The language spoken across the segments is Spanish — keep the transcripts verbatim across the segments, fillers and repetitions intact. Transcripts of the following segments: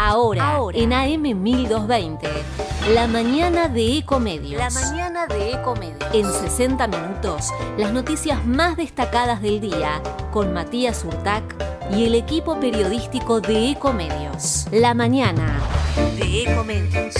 Ahora, Ahora, en A M mil doscientos veinte, la mañana de Ecomedios. La mañana de Ecomedios. En sesenta minutos, las noticias más destacadas del día, con Matías Urtac y el equipo periodístico de Ecomedios. La mañana de Ecomedios.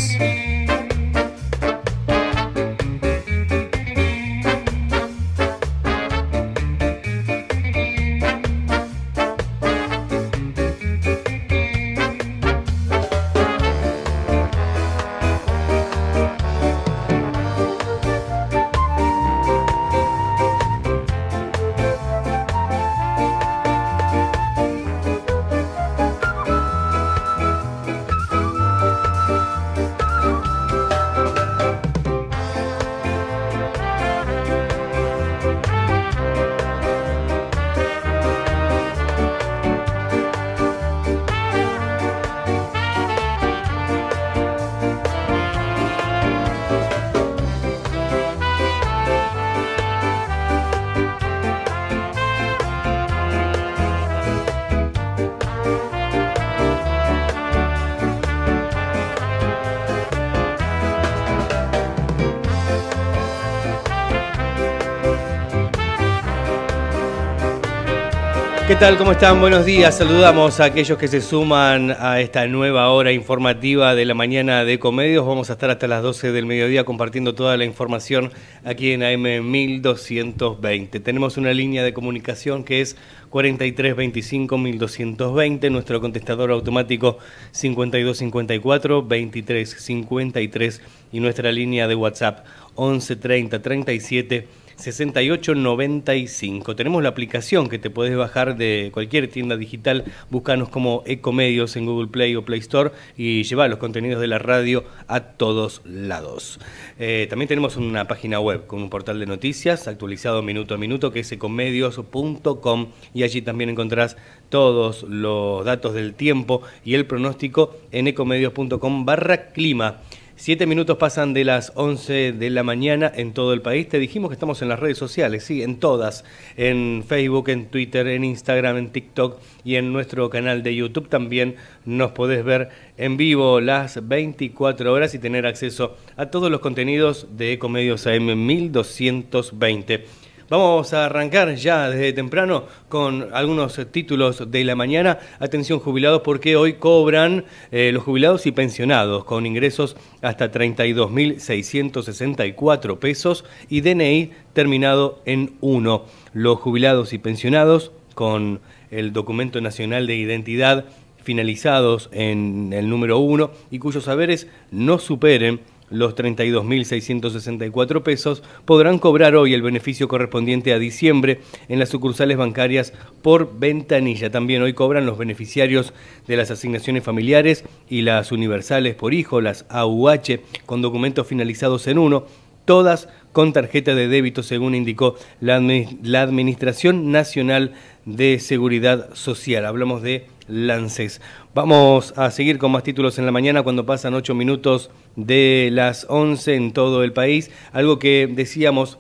¿Qué tal? ¿Cómo están? Buenos días. Saludamos a aquellos que se suman a esta nueva hora informativa de la mañana de Ecomedios. Vamos a estar hasta las doce del mediodía compartiendo toda la información aquí en A M mil doscientos veinte. Tenemos una línea de comunicación que es cuarenta y tres veinticinco mil doscientos veinte, nuestro contestador automático cincuenta y dos cincuenta y cuatro veintitrés cincuenta y tres y nuestra línea de WhatsApp once treinta treinta y siete sesenta y ocho noventa y cinco. Tenemos la aplicación que te puedes bajar de cualquier tienda digital. Búscanos como Ecomedios en Google Play o Play Store y lleva los contenidos de la radio a todos lados. Eh, también tenemos una página web con un portal de noticias actualizado minuto a minuto que es ecomedios punto com y allí también encontrás todos los datos del tiempo y el pronóstico en ecomedios punto com barra clima. Siete minutos pasan de las once de la mañana en todo el país. Te dijimos que estamos en las redes sociales, sí, en todas. En Facebook, en Twitter, en Instagram, en TikTok y en nuestro canal de YouTube. También nos podés ver en vivo las veinticuatro horas y tener acceso a todos los contenidos de Ecomedios A M mil doscientos veinte. Vamos a arrancar ya desde temprano con algunos títulos de la mañana. Atención jubilados porque hoy cobran eh, los jubilados y pensionados con ingresos hasta treinta y dos mil seiscientos sesenta y cuatro pesos y D N I terminado en uno. Los jubilados y pensionados con el documento nacional de identidad finalizados en el número uno y cuyos haberes no superen los treinta y dos mil seiscientos sesenta y cuatro pesos podrán cobrar hoy el beneficio correspondiente a diciembre en las sucursales bancarias por ventanilla. También hoy cobran los beneficiarios de las asignaciones familiares y las universales por hijo, las A U H, con documentos finalizados en uno, todas con tarjeta de débito, según indicó la, la Administración Nacional de Seguridad Social. Hablamos de LANSES. Vamos a seguir con más títulos en la mañana cuando pasan ocho minutos de las once en todo el país. Algo que decíamos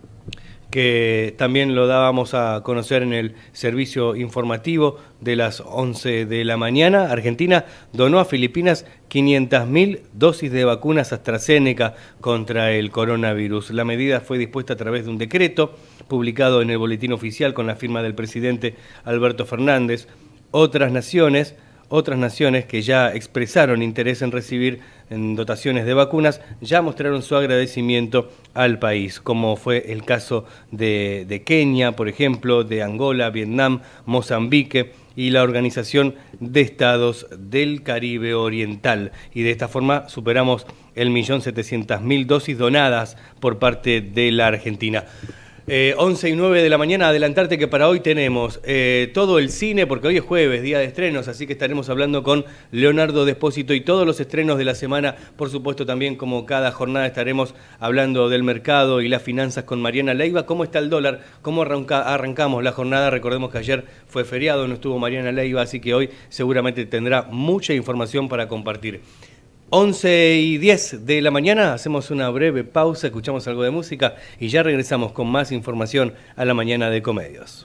que también lo dábamos a conocer en el servicio informativo de las once de la mañana. Argentina donó a Filipinas quinientas mil dosis de vacunas AstraZeneca contra el coronavirus. La medida fue dispuesta a través de un decreto publicado en el Boletín Oficial con la firma del presidente Alberto Fernández. Otras naciones, otras naciones que ya expresaron interés en recibir en dotaciones de vacunas, ya mostraron su agradecimiento al país, como fue el caso de, de Kenia, por ejemplo, de Angola, Vietnam, Mozambique y la Organización de Estados del Caribe Oriental. Y de esta forma superamos el millón setecientas mil dosis donadas por parte de la Argentina. Eh, once y nueve de la mañana, adelantarte que para hoy tenemos eh, todo el cine, porque hoy es jueves, día de estrenos, así que estaremos hablando con Leonardo Despósito y todos los estrenos de la semana. Por supuesto también, como cada jornada, estaremos hablando del mercado y las finanzas con Mariana Leiva. ¿Cómo está el dólar? ¿Cómo arranca, arrancamos la jornada? Recordemos que ayer fue feriado, no estuvo Mariana Leiva, así que hoy seguramente tendrá mucha información para compartir. once y diez de la mañana, hacemos una breve pausa, escuchamos algo de música y ya regresamos con más información a la mañana de Ecomedios.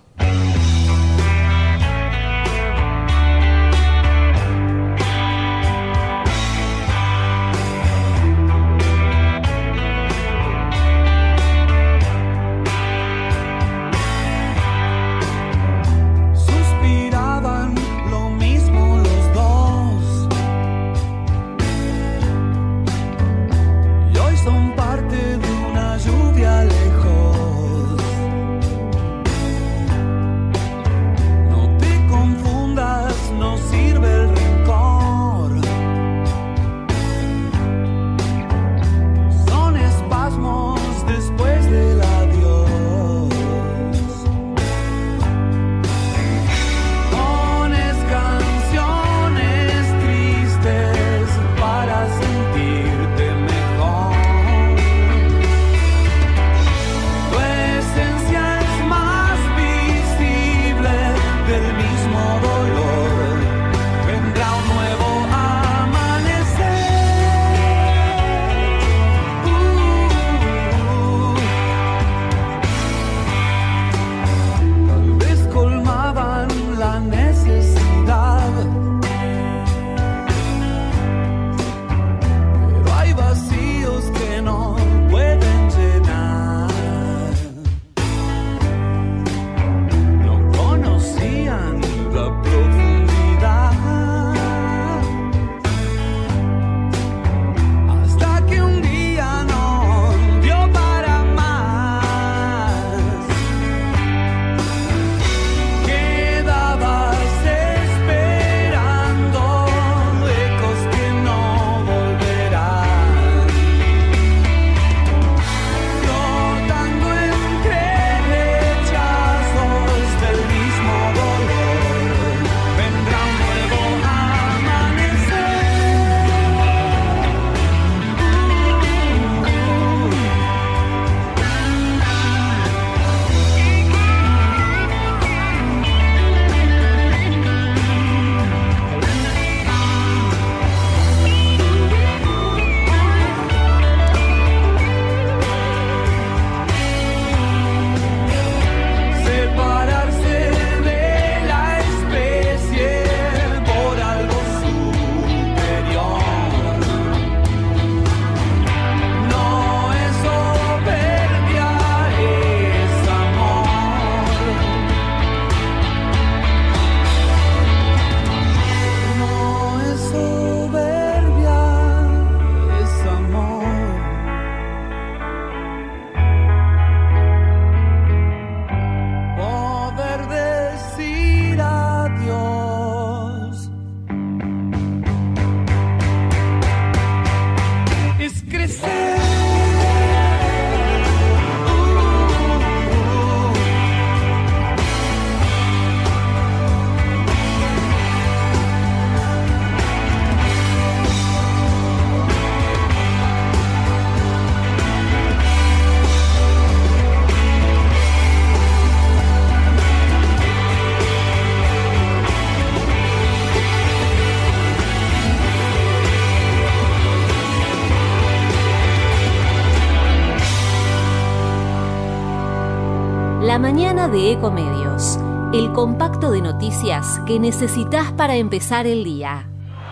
mañana de Ecomedios, el compacto de noticias que necesitas para empezar el día.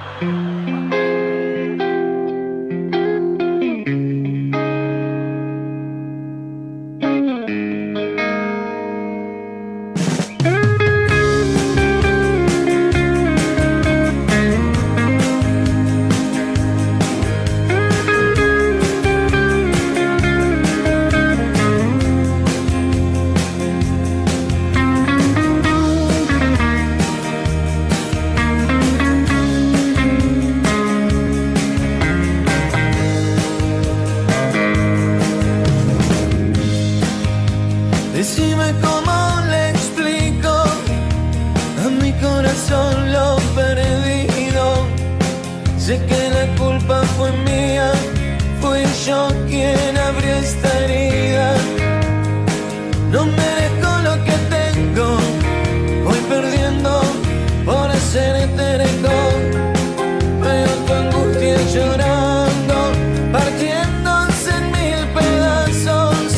Decime cómo le explico a mi corazón lo perdido. Sé que la culpa fue mía, fui yo quien abrió esta herida. No merezco lo que tengo, voy perdiendo por ser terco. Veo tu angustia llorando, partiéndose en mil pedazos.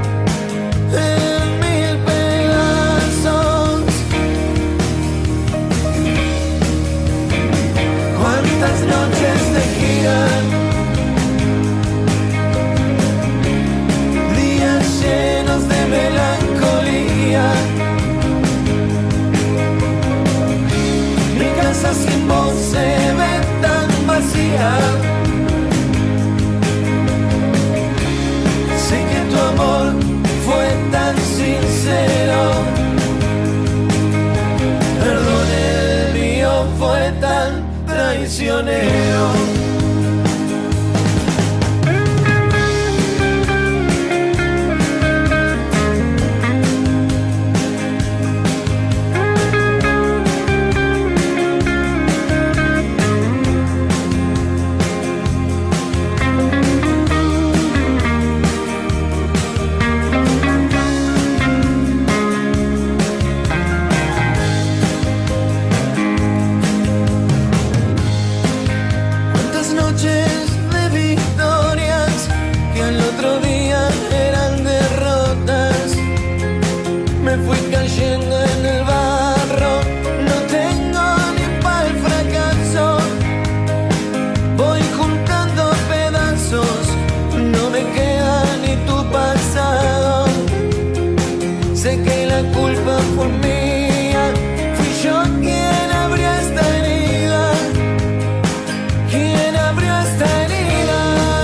Cuántas noches de gira, días llenos de melancolía. Mi casa sin vos se ve tan vacía. Sé que tu amor fue tan sincero. Perdón, el mío fue tan traicionero. Sé que la culpa fue mía, fui yo quien abrió esta herida, quien abrió esta herida.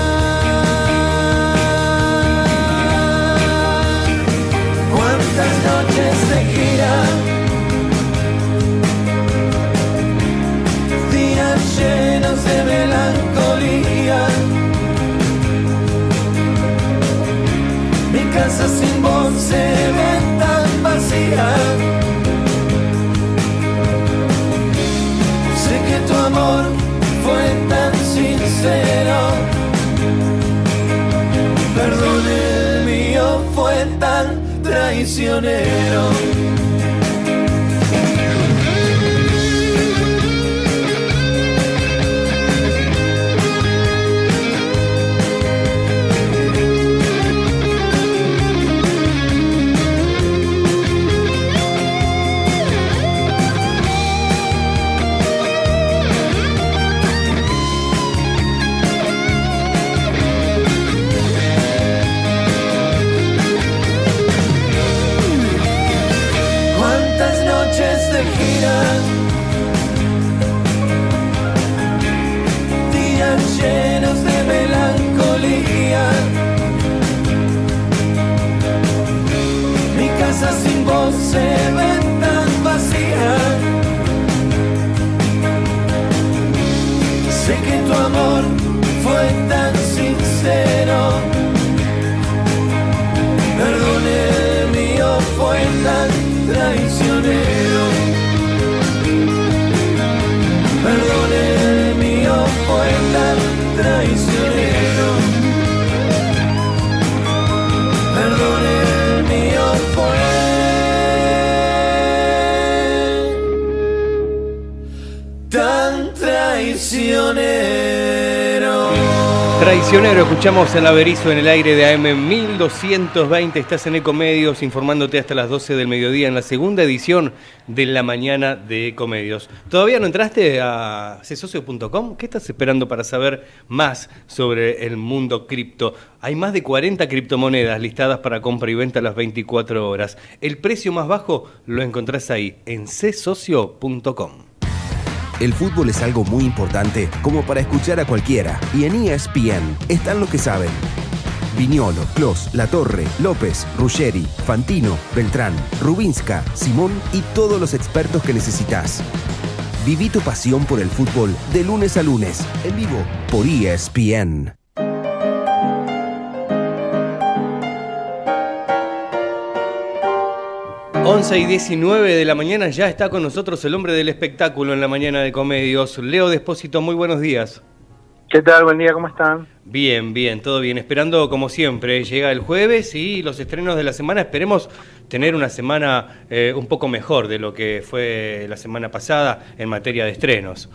Cuántas noches de gira, días llenos de melancolía. Mi casa sin vos se ve tan vacía. Sé que tu amor fue tan sincero. Perdón, el mío fue tan traicionero. Días llenos de melancolía. Mi casa sin vos se ve tan vacía. Sé que tu amor fue tan sincero. Perdón, el mío fue tan traicionero. Perdón, el mío fue tan traicionero. Perdón, el mío fue tan traicionero. Traicionero, escuchamos el Averizo en el aire de A M mil doscientos veinte. Estás en Ecomedios informándote hasta las doce del mediodía en la segunda edición de la mañana de Ecomedios. ¿Todavía no entraste a c socio punto com? ¿Qué estás esperando para saber más sobre el mundo cripto? Hay más de cuarenta criptomonedas listadas para compra y venta a las veinticuatro horas. El precio más bajo lo encontrás ahí, en c socio punto com. El fútbol es algo muy importante como para escuchar a cualquiera, y en E S P N están los que saben. Viñolo, Clos, Latorre, López, Ruggeri, Fantino, Beltrán, Rubinska, Simón y todos los expertos que necesitas. Viví tu pasión por el fútbol de lunes a lunes, en vivo por E S P N. once y diecinueve de la mañana, ya está con nosotros el hombre del espectáculo en la mañana de Ecomedios. Leo Despósito, muy buenos días. ¿Qué tal? Buen día, ¿cómo están? Bien, bien, todo bien. Esperando, como siempre, llega el jueves y los estrenos de la semana. Esperemos tener una semana eh, un poco mejor de lo que fue la semana pasada en materia de estrenos.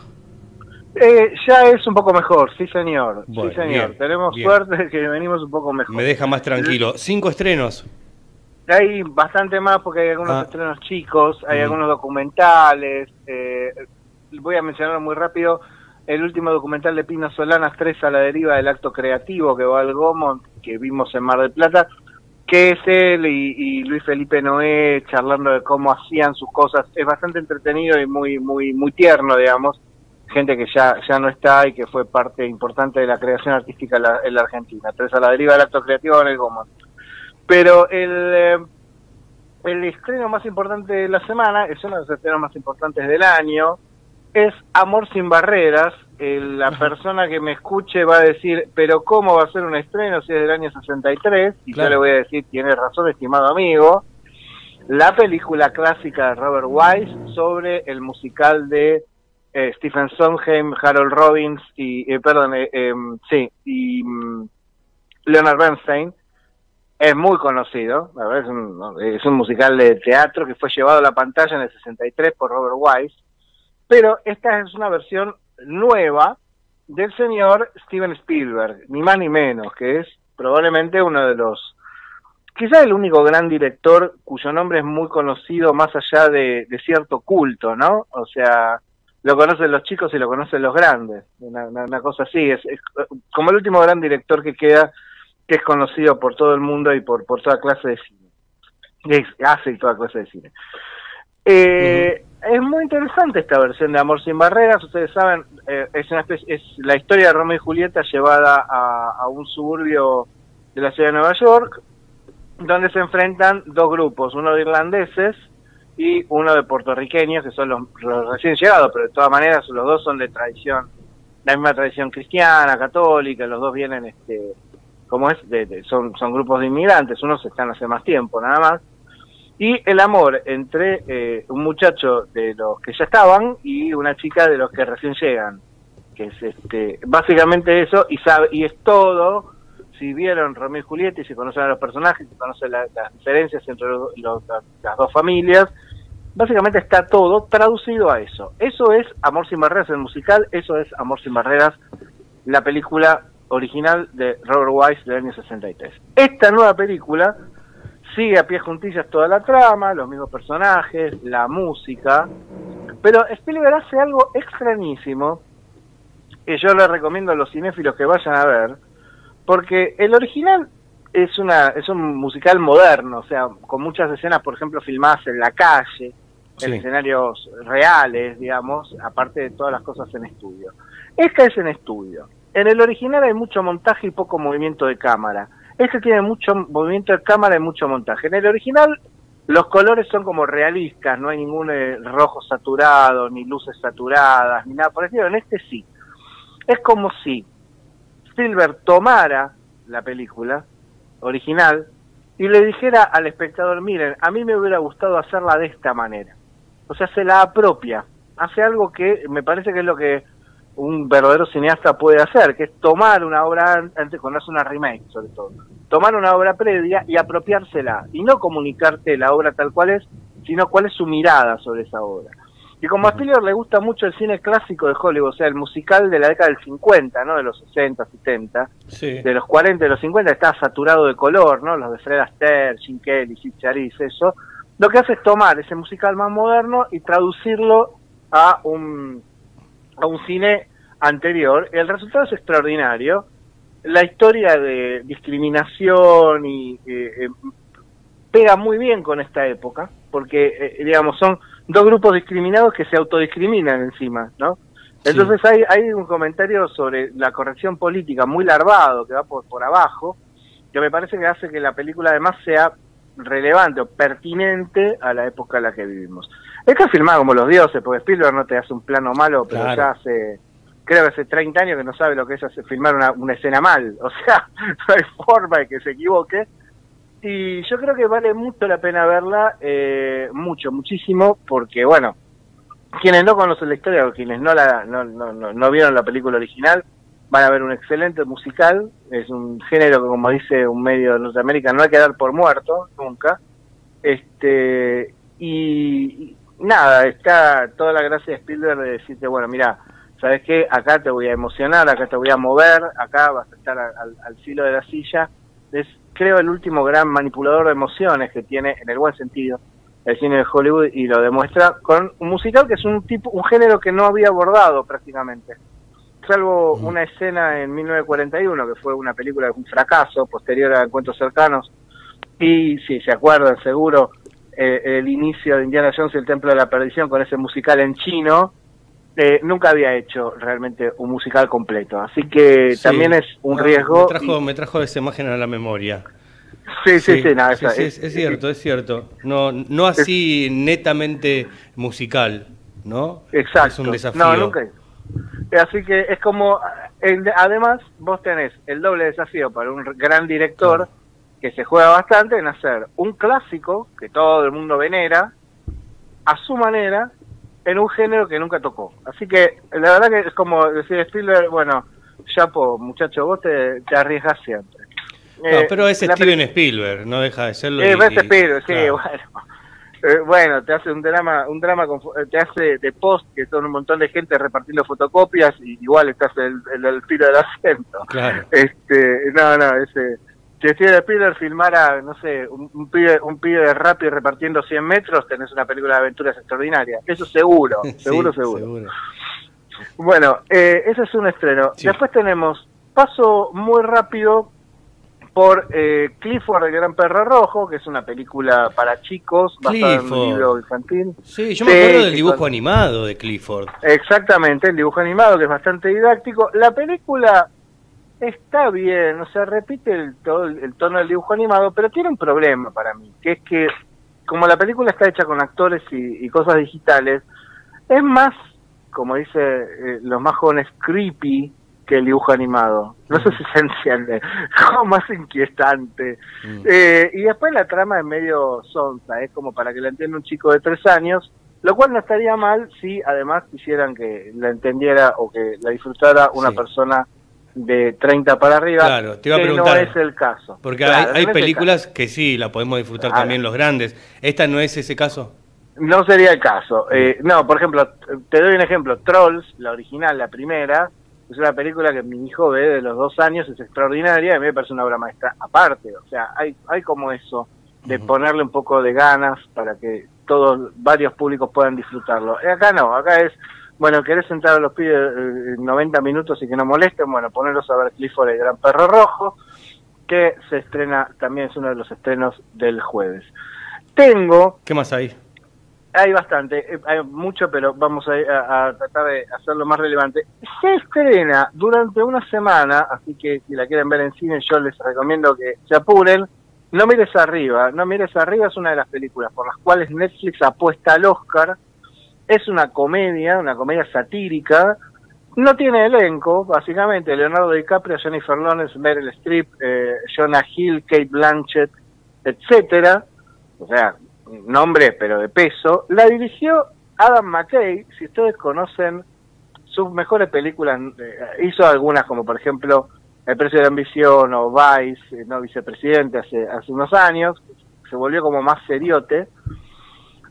Eh, ya es un poco mejor, sí señor. Bueno, sí señor. bien, Tenemos bien. suerte de que venimos un poco mejor. Me deja más tranquilo. Cinco estrenos. Hay bastante más porque hay algunos Ah. estrenos chicos, hay Mm. algunos documentales. Eh, voy a mencionar muy rápido el último documental de Pino Solanas, Tres a la deriva del acto creativo, que va al Gomont, que vimos en Mar del Plata, que es él y, y Luis Felipe Noé charlando de cómo hacían sus cosas. Es bastante entretenido y muy muy muy tierno, digamos. Gente que ya ya no está y que fue parte importante de la creación artística en la, en la Argentina. Tres a la deriva del acto creativo en el Gomont. Pero el, eh, el estreno más importante de la semana, es uno de los estrenos más importantes del año, es Amor sin barreras. El, la persona que me escuche va a decir, pero ¿cómo va a ser un estreno si es del año sesenta y tres? Y Claro. yo le voy a decir, tiene razón, estimado amigo. La película clásica de Robert Wise sobre el musical de eh, Stephen Sondheim, Harold Robbins y, eh, perdón, eh, eh, sí, y um, Leonard Bernstein. Es muy conocido, la verdad, es, un, es un musical de teatro que fue llevado a la pantalla en el sesenta y tres por Robert Wise, pero esta es una versión nueva del señor Steven Spielberg, ni más ni menos, que es probablemente uno de los, quizás el único gran director cuyo nombre es muy conocido más allá de, de cierto culto, ¿no? O sea, lo conocen los chicos y lo conocen los grandes, una, una, una cosa así, es, es como el último gran director que queda, que es conocido por todo el mundo y por, por toda clase de cine. Es, hace toda clase de cine. Eh, uh-huh. Es muy interesante esta versión de Amor sin barreras. Ustedes saben, eh, es, una especie, es la historia de Romeo y Julieta llevada a, a un suburbio de la ciudad de Nueva York, donde se enfrentan dos grupos, uno de irlandeses y uno de puertorriqueños, que son los, los recién llegados, pero de todas maneras los dos son de tradición, la misma tradición cristiana, católica, los dos vienen... este como es, de, de, son, son grupos de inmigrantes, unos están hace más tiempo nada más, y el amor entre eh, un muchacho de los que ya estaban y una chica de los que recién llegan, que es este básicamente eso, y sabe y es todo. Si vieron Romeo y Julieta y se conocen a los personajes, se conocen la, las diferencias entre los, los, las dos familias, básicamente está todo traducido a eso. Eso es Amor sin barreras, el musical, eso es Amor sin barreras, la película original de Robert Wise del año sesenta y tres. Esta nueva película sigue a pie juntillas toda la trama, los mismos personajes, la música, pero Spielberg hace algo extrañísimo que yo le recomiendo a los cinéfilos que vayan a ver, porque el original es una es un musical moderno, o sea, con muchas escenas, por ejemplo, filmadas en la calle, sí, en escenarios reales, digamos, aparte de todas las cosas en estudio. Esta es en estudio. En el original hay mucho montaje y poco movimiento de cámara. Este tiene mucho movimiento de cámara y mucho montaje. En el original los colores son como realistas, no hay ningún eh, rojo saturado, ni luces saturadas, ni nada por el estilo. En este sí. Es como si Spielberg tomara la película original y le dijera al espectador, miren, a mí me hubiera gustado hacerla de esta manera. O sea, se la apropia. Hace algo que me parece que es lo que un verdadero cineasta puede hacer, que es tomar una obra, antes cuando hace una remake sobre todo, tomar una obra previa y apropiársela, y no comunicarte la obra tal cual es, sino cuál es su mirada sobre esa obra. Y como a Spielberg le gusta mucho el cine clásico de Hollywood, o sea, el musical de la década del cincuenta, ¿no? De los sesenta, setenta, Sí. de los cuarenta, de los cincuenta, está saturado de color, ¿no? Los de Fred Astaire, Gene Kelly, Sid Charisse, eso. Lo que hace es tomar ese musical más moderno y traducirlo a un, a un cine anterior. El resultado es extraordinario. La historia de discriminación y eh, eh, pega muy bien con esta época, porque, eh, digamos, son dos grupos discriminados que se autodiscriminan encima, ¿no? Entonces sí. hay, hay un comentario sobre la corrección política muy larvado, que va por, por abajo, que me parece que hace que la película además sea relevante o pertinente a la época en la que vivimos. Está filmado como los dioses, porque Spielberg no te hace un plano malo, pero claro. ya hace, creo que hace treinta años que no sabe lo que es hacer, filmar una, una escena mal, o sea, no hay forma de que se equivoque. Y yo creo que vale mucho la pena verla, eh, mucho, muchísimo, porque bueno, quienes no conocen la historia o quienes no la no, no, no, no vieron la película original, van a ver un excelente musical. Es un género que, como dice un medio de Norteamérica, no hay que dar por muerto, nunca. Este y, y nada, está toda la gracia de Spielberg de decirte, bueno, mira, ¿sabes qué? Acá te voy a emocionar, acá te voy a mover, acá vas a estar al, al filo de la silla. Es, creo, el último gran manipulador de emociones que tiene, en el buen sentido, el cine de Hollywood, y lo demuestra con un musical que es un tipo, un género que no había abordado prácticamente, salvo mm. una escena en mil novecientos cuarenta y uno, que fue una película de un fracaso, posterior a Encuentros Cercanos, y si se acuerdan seguro, eh, el inicio de Indiana Jones y el Templo de la Perdición con ese musical en chino. Eh, nunca había hecho realmente un musical completo, así que sí, también es un no, riesgo. Me trajo, y... me trajo esa imagen a la memoria. Sí, sí, sí, sí, no, esa, sí, es, es, es cierto, es cierto. No, no así es, netamente musical, ¿no? Exacto. Es un desafío. No, nunca. Así que es como, además vos tenés el doble desafío para un gran director, claro, que se juega bastante en hacer un clásico que todo el mundo venera a su manera, en un género que nunca tocó. Así que la verdad que es como decir Spielberg, bueno, Chapo, muchacho, vos te, te arriesgas siempre. No, eh, pero es Steven Spielberg, no deja de serlo. Eh, y, es Spielberg, sí, claro. bueno. Eh, bueno, te hace un drama, un drama con, te hace de post, que son un montón de gente repartiendo fotocopias, y igual estás en el, el filo del asiento. Claro. Este, no, no, ese... Si Steven Spielberg filmara, no sé, un, un pibe un pibe de Rappi repartiendo cien metros, tenés una película de aventuras extraordinaria. Eso seguro, seguro, sí, seguro. seguro. Bueno, eh, ese es un estreno. Sí. Después tenemos, paso muy rápido por eh, Clifford, el Gran Perro Rojo, que es una película para chicos, basada en un libro infantil. Sí, yo me sí, acuerdo del dibujo Clifford. animado de Clifford. Exactamente, el dibujo animado, que es bastante didáctico. La película... está bien, o sea, repite el, todo el, el tono del dibujo animado, pero tiene un problema para mí, que es que como la película está hecha con actores y, y cosas digitales, es más, como dice eh, los más jóvenes, creepy que el dibujo animado. No sé si se entiende, como más inquietante. Mm. Eh, y después la trama es medio sonsa, es como para que la entienda un chico de tres años, lo cual no estaría mal si además quisieran que la entendiera o que la disfrutara una sí. persona de treinta para arriba, claro, te iba a que preguntar, no es el caso. Porque claro, hay, hay no películas que sí, la podemos disfrutar claro. también los grandes. ¿Esta no es ese caso? No sería el caso. Eh, no, por ejemplo, te doy un ejemplo. Trolls, la original, la primera, es una película que mi hijo ve de los dos años, es extraordinaria, y a mí me parece una obra maestra aparte. O sea, hay hay como eso, de uh-huh. ponerle un poco de ganas para que todos, varios públicos puedan disfrutarlo. Eh, acá no, acá es... Bueno, ¿querés sentar a los pibes eh, noventa minutos y que no molesten? Bueno, ponerlos a ver Clifford, el Gran Perro Rojo, que se estrena, también es uno de los estrenos del jueves. Tengo... ¿Qué más hay? Hay bastante, hay mucho, pero vamos a, a, a tratar de hacerlo más relevante. Se estrena durante una semana, así que si la quieren ver en cine, yo les recomiendo que se apuren. No mires arriba, No mires arriba es una de las películas por las cuales Netflix apuesta al Oscar. Es una comedia, una comedia satírica, no tiene elenco, básicamente, Leonardo DiCaprio, Jennifer Lawrence, Meryl Streep, eh, Jonah Hill, Cate Blanchett, etcétera, o sea, nombre pero de peso. La dirigió Adam McKay, si ustedes conocen sus mejores películas, eh, hizo algunas como por ejemplo El Precio de la Ambición o Vice, eh, no Vicepresidente, hace, hace unos años, se volvió como más seriote.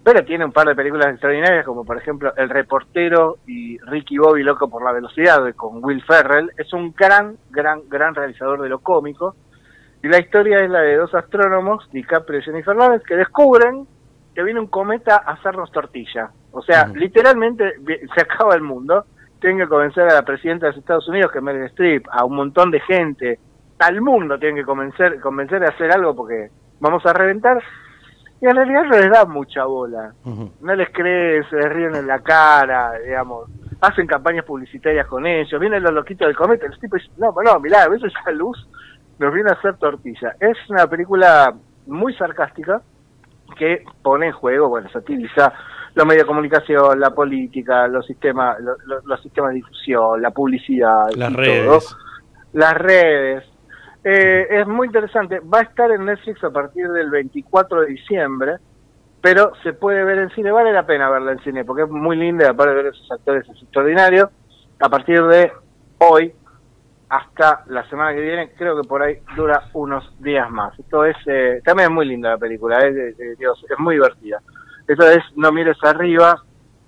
pero tiene un par de películas extraordinarias, como por ejemplo El reportero y Ricky Bobby loco por la velocidad, con Will Ferrell. Es un gran, gran, gran realizador de lo cómico, y la historia es la de dos astrónomos, DiCaprio y Jennifer Lawrence, que descubren que viene un cometa a hacernos tortilla. O sea, uh-huh. literalmente se acaba el mundo. Tienen que convencer a la presidenta de los Estados Unidos, que es Meryl Streep, a un montón de gente, al mundo tienen que convencer, convencer de hacer algo porque vamos a reventar. Y en realidad no les da mucha bola. Uh-huh. No les creen, se les ríen en la cara, digamos. Hacen campañas publicitarias con ellos. Vienen los loquitos del cometa y los tipos dicen, no, no, mirá, a veces esa luz nos viene a hacer tortilla. Es una película muy sarcástica que pone en juego, bueno, satiriza los medios de comunicación, la política, los sistemas, los, los, los sistemas de difusión, la publicidad, las y redes. Todo. Las redes. Eh, es muy interesante. Va a estar en Netflix a partir del veinticuatro de diciembre, pero se puede ver en cine. Vale la pena verla en cine porque es muy linda, y aparte de ver esos actores es extraordinario. A partir de hoy hasta la semana que viene, creo que por ahí dura unos días más. Esto es eh, también es muy linda la película, es, de, de, Dios, es muy divertida. Esto es No mires arriba,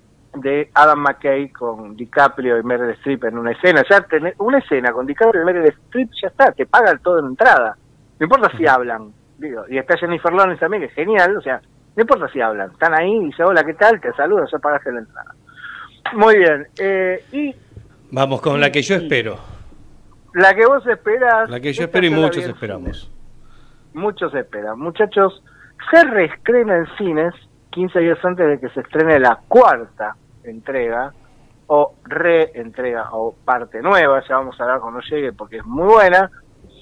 de Adam McKay con DiCaprio y Meryl Streep en una escena. Ya tener una escena con DiCaprio y Meryl Streep, ya está, te pagan todo en entrada. No importa si hablan, digo, y está Jennifer Lawrence también, que es genial, o sea, no importa si hablan, están ahí y dicen, hola, ¿qué tal? Te saludo, ya pagaste la entrada. Muy bien, eh, y... Vamos con y, la que yo espero. La que vos esperas... La que yo espero y muchos esperamos. Muchos esperan. Muchachos, se reestrena en cines quince días antes de que se estrene la cuarta entrega, o reentrega, o parte nueva, ya vamos a hablar cuando llegue porque es muy buena,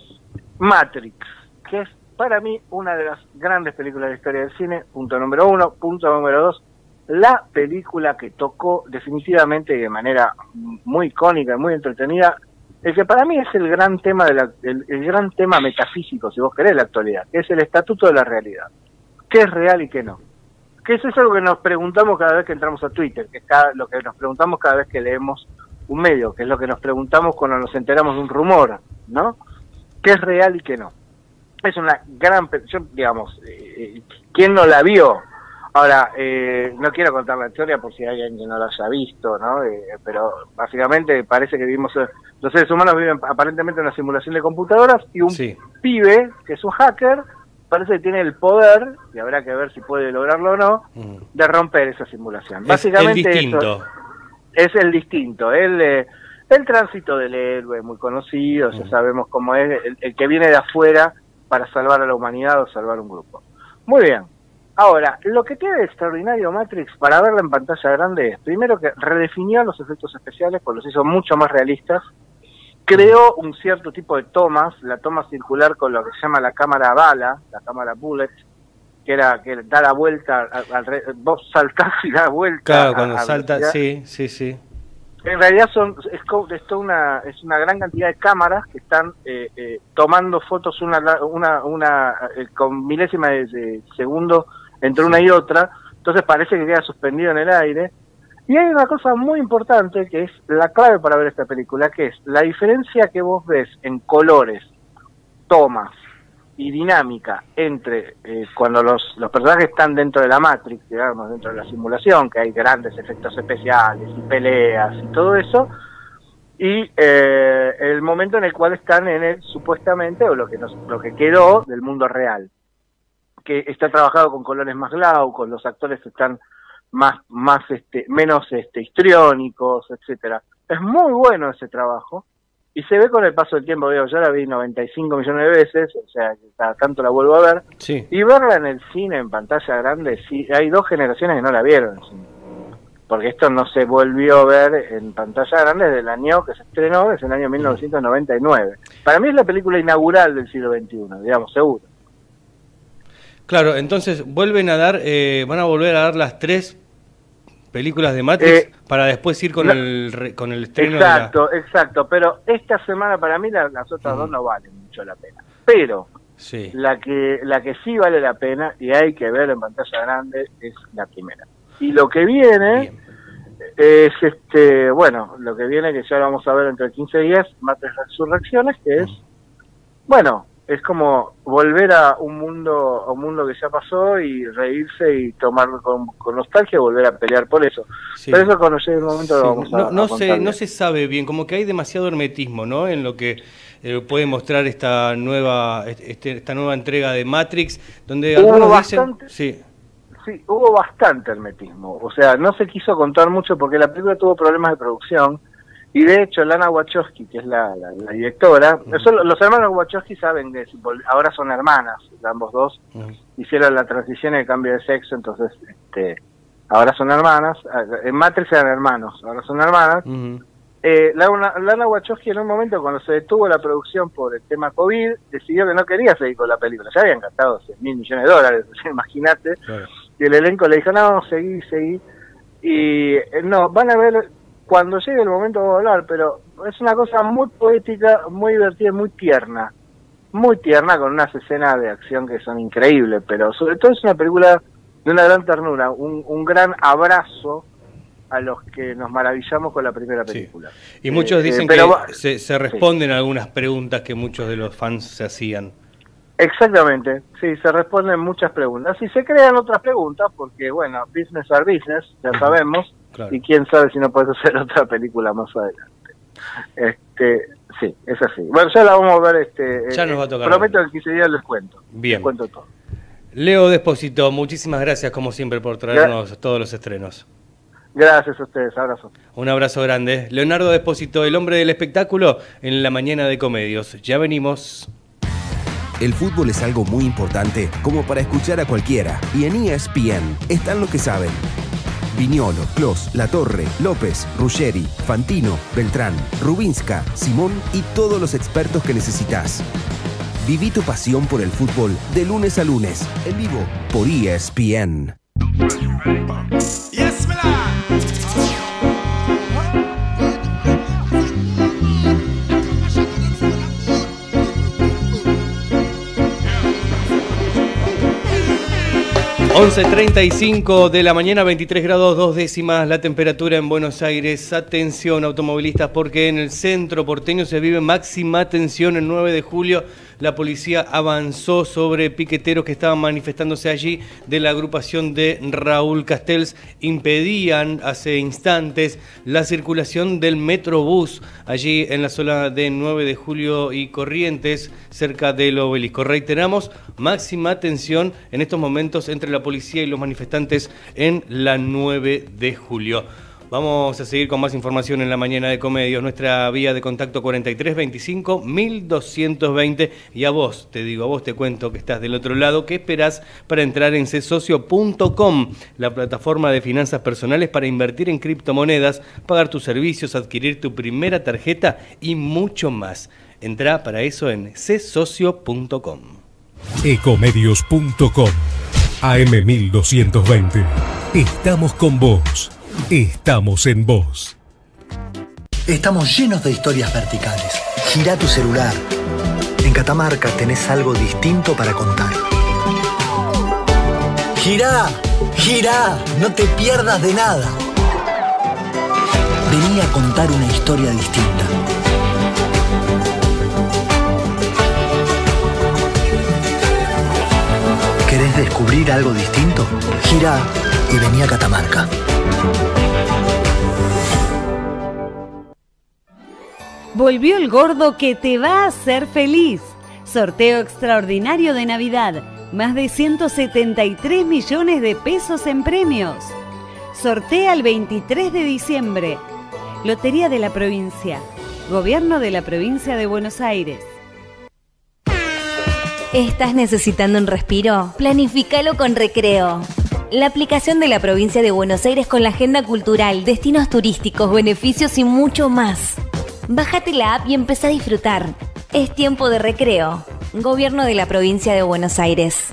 Matrix, que es para mí una de las grandes películas de la historia del cine, punto número uno. Punto número dos, la película que tocó definitivamente y de manera muy icónica y muy entretenida, el que para mí es el gran tema de la, el, el gran tema metafísico, si vos querés, de la actualidad, que es el estatuto de la realidad. ¿Qué es real y qué no? Que eso es algo que nos preguntamos cada vez que entramos a Twitter, que es cada, lo que nos preguntamos cada vez que leemos un medio, que es lo que nos preguntamos cuando nos enteramos de un rumor, ¿no? ¿Qué es real y qué no? Es una gran... Yo, digamos, eh, ¿quién no la vio? Ahora, eh, no quiero contar la historia por si hay alguien que no la haya visto, ¿no? Eh, pero básicamente parece que vivimos... Los seres humanos viven aparentemente en una simulación de computadoras y un sí. pibe, que es un hacker, parece que tiene el poder, y habrá que ver si puede lograrlo o no, mm. de romper esa simulación. Es Básicamente el distinto. Eso es el distinto, el, eh, el tránsito del héroe, muy conocido, mm. ya sabemos cómo es, el, el que viene de afuera para salvar a la humanidad o salvar un grupo. Muy bien. Ahora, lo que tiene de extraordinario Matrix para verla en pantalla grande es, primero, que redefinió los efectos especiales, pues los hizo mucho más realistas, creó un cierto tipo de tomas, la toma circular con lo que se llama la cámara bala, la cámara bullet, que era que da la vuelta, al, al, vos saltás y da vuelta. Claro, cuando a, a salta, velocidad. sí, sí, sí. En realidad son es, es, una, es una gran cantidad de cámaras que están eh, eh, tomando fotos una, una, una eh, con milésimas de, de segundo entre sí. una y otra, entonces parece que queda suspendido en el aire. Y hay una cosa muy importante que es la clave para ver esta película, que es la diferencia que vos ves en colores, tomas y dinámica entre eh, cuando los, los personajes están dentro de la Matrix, digamos, dentro de la simulación, que hay grandes efectos especiales y peleas y todo eso, y eh, el momento en el cual están en el, supuestamente, o lo que, nos, lo que quedó del mundo real, que está trabajado con colores más glaucos, los actores están más más este menos este histriónicos, etcétera. Es muy bueno ese trabajo y se ve con el paso del tiempo. Digo, yo la vi noventa y cinco millones de veces, o sea, cada tanto la vuelvo a ver. Sí. Y verla en el cine en pantalla grande, sí, hay dos generaciones que no la vieron, sí, porque esto no se volvió a ver en pantalla grande desde el año que se estrenó, desde el año mil novecientos noventa y nueve. Para mí es la película inaugural del siglo veintiuno, digamos, seguro. Claro, entonces vuelven a dar, eh, van a volver a dar las tres películas de Matrix eh, para después ir con no, el con el estreno. Exacto, de la... exacto. Pero esta semana para mí la, las otras mm. dos no valen mucho la pena. Pero sí. la que la que sí vale la pena y hay que ver en pantalla grande es la primera. Y lo que viene Bien. es este, bueno, lo que viene que ya lo vamos a ver dentro de quince días, Matrix Resurrecciones, que es, mm. bueno. es como volver a un mundo, a un mundo que ya pasó y reírse y tomar con, con nostalgia, volver a pelear por eso. Sí. Pero eso cuando llegue el momento Sí. lo vamos a, no, no a se contar no bien. se sabe bien, como que hay demasiado hermetismo, ¿no? En lo que eh, puede mostrar esta nueva este, esta nueva entrega de Matrix, donde Hubo algunos bastante- dicen, sí, Sí, hubo bastante hermetismo. O sea, no se quiso contar mucho porque la película tuvo problemas de producción. Y de hecho, Lana Wachowski, que es la, la, la directora, Uh-huh. eso, los hermanos Wachowski saben que ahora son hermanas, ambos dos. Uh-huh. Hicieron la transición y el cambio de sexo, entonces este ahora son hermanas. En Matrix eran hermanos, ahora son hermanas. Uh-huh. Eh, Lana, Lana Wachowski en un momento, cuando se detuvo la producción por el tema COVID, decidió que no quería seguir con la película. Ya habían gastado cien mil millones de dólares, imagínate. Claro. Y el elenco le dijo, no, seguí, seguí. Y eh, no, van a ver, cuando llegue el momento vamos a hablar, pero es una cosa muy poética, muy divertida, muy tierna. Muy tierna, con unas escenas de acción que son increíbles, pero sobre todo es una película de una gran ternura, un, un gran abrazo a los que nos maravillamos con la primera película. Sí. Y muchos Eh, dicen eh, pero, que se, se responden a algunas preguntas que muchos de los fans se hacían. Exactamente, sí, se responden muchas preguntas. Y se crean otras preguntas, porque, bueno, business are business, ya sabemos, Claro. y quién sabe si no puedes hacer otra película más adelante. Este, sí, es así. Bueno, ya la vamos a ver, este, Ya eh, nos va a tocar prometo verla. que quince días les cuento. Bien. Les cuento todo. Leo Despósito, muchísimas gracias como siempre por traernos todos los estrenos. Gracias a ustedes, abrazo. Un abrazo grande. Leonardo Despósito, el hombre del espectáculo, en la mañana de Comedios. Ya venimos. El fútbol es algo muy importante como para escuchar a cualquiera. Y en E S P N están los que saben. Viñolo, Clos, Latorre, López, Ruggeri, Fantino, Beltrán, Rubinska, Simón y todos los expertos que necesitas. Viví tu pasión por el fútbol de lunes a lunes, en vivo por E S P N. Yes, me lad. once treinta y cinco de la mañana, veintitrés grados dos décimas la temperatura en Buenos Aires. Atención automovilistas, porque en el centro porteño se vive máxima tensión. El nueve de julio la policía avanzó sobre piqueteros que estaban manifestándose allí de la agrupación de Raúl Castells. Impedían hace instantes la circulación del Metrobús allí en la zona de nueve de julio y Corrientes, cerca del Obelisco. Reiteramos, máxima tensión en estos momentos entre la policía y los manifestantes en la nueve de julio. Vamos a seguir con más información en la mañana de Comedios. Nuestra vía de contacto cuarenta y tres veinticinco mil doscientos veinte. Y a vos, te digo, a vos te cuento que estás del otro lado. ¿Qué esperás para entrar en c socio punto com? La plataforma de finanzas personales para invertir en criptomonedas, pagar tus servicios, adquirir tu primera tarjeta y mucho más. Entrá para eso en c socio punto com. ecomedios punto com. A M mil doscientos veinte. Estamos con vos. Estamos en vos. Estamos llenos de historias verticales. Girá tu celular. En Catamarca tenés algo distinto para contar. Girá, girá, no te pierdas de nada. Vení a contar una historia distinta. ¿Querés descubrir algo distinto? Girá y vení a Catamarca. Volvió el gordo que te va a hacer feliz. Sorteo extraordinario de Navidad. Más de ciento setenta y tres millones de pesos en premios. Sortea el veintitrés de diciembre. Lotería de la Provincia. Gobierno de la Provincia de Buenos Aires. ¿Estás necesitando un respiro? Planificalo con Recreo. La aplicación de la Provincia de Buenos Aires con la agenda cultural, destinos turísticos, beneficios y mucho más. Bájate la app y empezá a disfrutar. Es tiempo de recreo. Gobierno de la Provincia de Buenos Aires.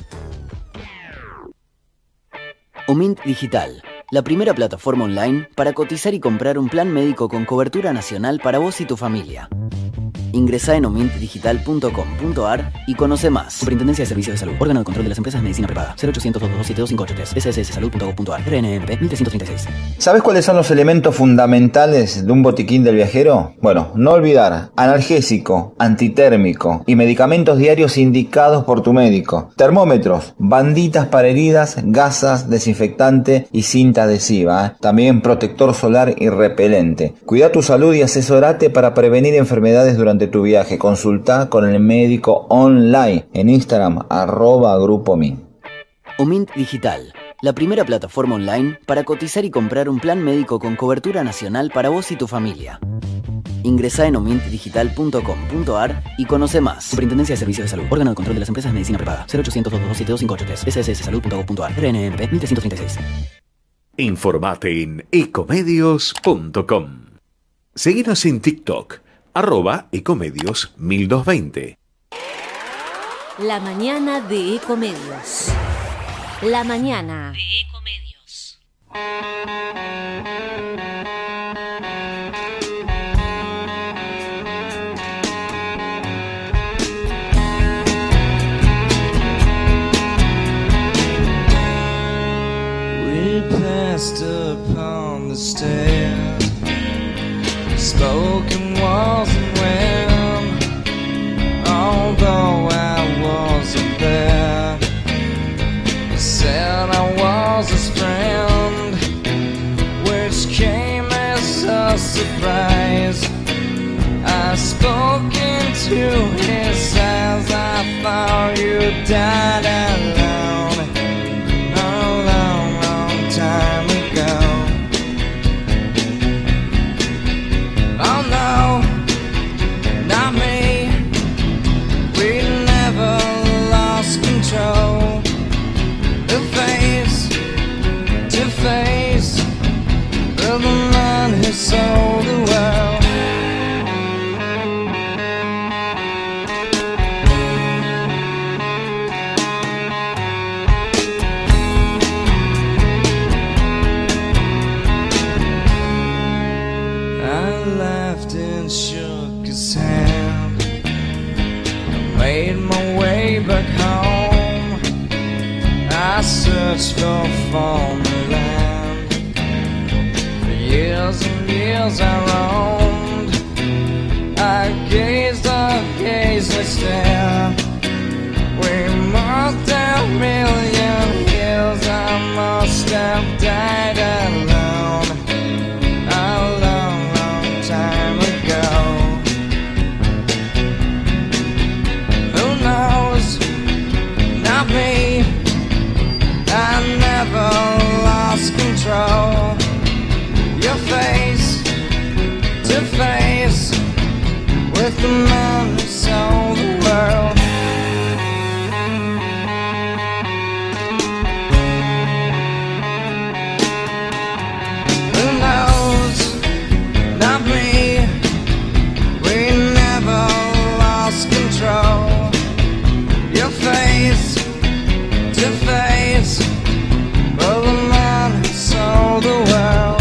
Omint Digital, la primera plataforma online para cotizar y comprar un plan médico con cobertura nacional para vos y tu familia. Ingresá en omint digital punto com punto ar y conoce más. Superintendencia de Servicios de Salud. Órgano de control de las empresas de medicina privada. cero ochocientos, dos dos dos, siete dos cinco ocho tres. s s s salud punto gov punto ar. R N M P mil trescientos treinta y seis. ¿Sabes cuáles son los elementos fundamentales de un botiquín del viajero? Bueno, no olvidar analgésico, antitérmico y medicamentos diarios indicados por tu médico. Termómetros, banditas para heridas, gasas, desinfectante y cinta adhesiva. ¿eh? También protector solar y repelente. Cuida tu salud y asesorate para prevenir enfermedades durante tu viaje. Consulta con el médico online en Instagram, arroba Grupo Min. Omint Digital, la primera plataforma online para cotizar y comprar un plan médico con cobertura nacional para vos y tu familia. Ingresá en omint digital punto com punto ar y conoce más. Superintendencia de Servicios de Salud. Órgano de control de las empresas de medicina privada. cero ochocientos, dos dos dos, siete dos cinco ocho tres. s s s salud punto gov punto ar. R N M P mil trescientos treinta y seis. Informate en ecomedios punto com. Seguinos en TikTok, arroba ecomedios mil doscientos veinte. La mañana de Ecomedios. La mañana de Ecomedios. We passed upon the stair, spoken walls and when, although I wasn't there, he said I was his friend, which came as a surprise. I spoke into his eyes, I thought you died alone a long, long time ago. Oh no, not me, we never lost control. The face to face with the man who sold the world. I laughed and shook his hand. I made my way back home. I searched for foreign land. For years and years I roamed. I gazed, I gazed, I stared. We must have million years. I must have died alone a long, long time ago. Who knows? Not me. I never lost control. Your face to face with the man who sold the world. Who knows? Not me. We never lost control. Your face to face with the man who sold the world.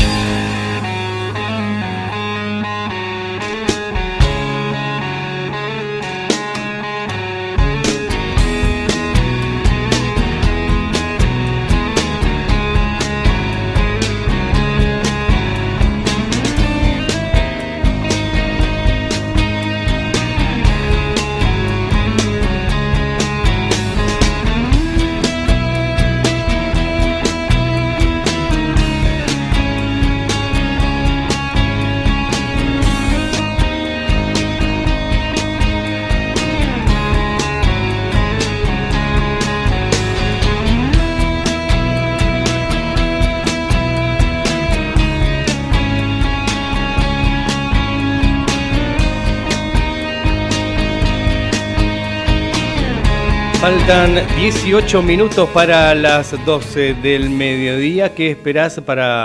Faltan dieciocho minutos para las doce del mediodía. ¿Qué esperás para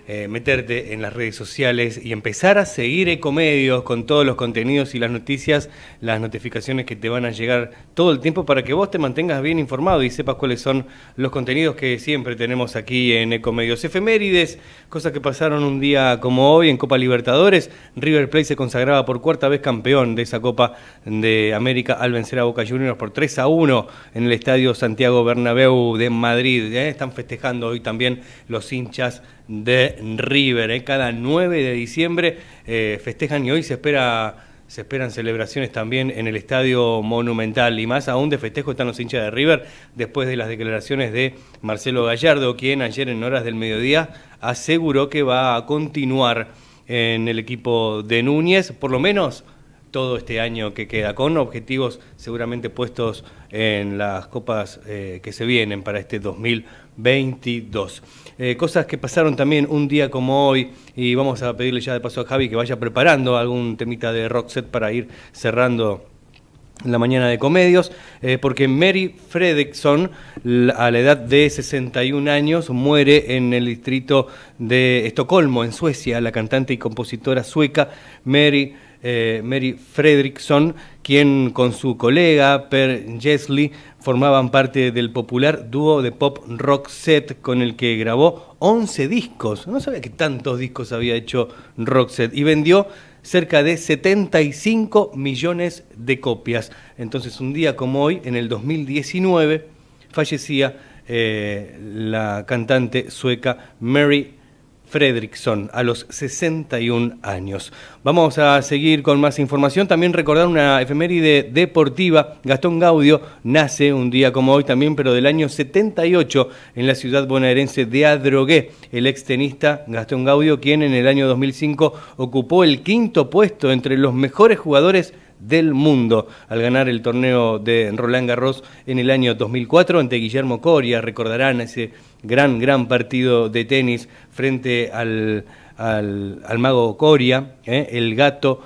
eh, meterte en las redes sociales y empezar a seguir Ecomedios con todos los contenidos y las noticias, las notificaciones que te van a llegar todo el tiempo para que vos te mantengas bien informado y sepas cuáles son los contenidos que siempre tenemos aquí en Ecomedios. Efemérides, cosas que pasaron un día como hoy en Copa Libertadores. River Plate se consagraba por cuarta vez campeón de esa Copa de América al vencer a Boca Juniors por tres a uno en el Estadio Santiago Bernabéu de Madrid. ¿eh? Están festejando hoy también los hinchas de River. ¿eh? Cada nueve de diciembre eh, festejan y hoy se espera... Se esperan celebraciones también en el Estadio Monumental y más aún de festejo están los hinchas de River después de las declaraciones de Marcelo Gallardo, quien ayer en horas del mediodía aseguró que va a continuar en el equipo de Núñez, por lo menos todo este año que queda, con objetivos seguramente puestos en las copas eh, que se vienen para este dos mil veintidós. Eh, cosas que pasaron también un día como hoy, y vamos a pedirle ya de paso a Javi que vaya preparando algún temita de rock set para ir cerrando la mañana de Ecomedios, eh, porque Mary Fredriksson, a la edad de sesenta y un años, muere en el distrito de Estocolmo, en Suecia. La cantante y compositora sueca Mary Eh, Mary Fredriksson, quien con su colega Per Gessle formaban parte del popular dúo de pop rock set con el que grabó once discos. No sabía que tantos discos había hecho Roxette y vendió cerca de setenta y cinco millones de copias. Entonces, un día como hoy, en el dos mil diecinueve, fallecía eh, la cantante sueca Mary Fredriksson a los sesenta y un años. Vamos a seguir con más información. También recordar una efeméride deportiva. Gastón Gaudio nace un día como hoy también, pero del año setenta y ocho, en la ciudad bonaerense de Adrogué. El extenista Gastón Gaudio, quien en el año dos mil cinco ocupó el quinto puesto entre los mejores jugadores del mundo al ganar el torneo de Roland Garros en el año dos mil cuatro ante Guillermo Coria. Recordarán ese gran, gran partido de tenis frente al, al, al mago Coria. ¿eh? El gato